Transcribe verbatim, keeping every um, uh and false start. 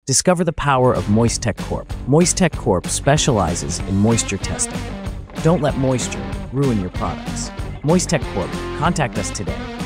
Discover the power of Moistek Corp. Moistek Corp specializes in moisture testing. Don't let moisture ruin your products. Moistek Corp. Contact us today.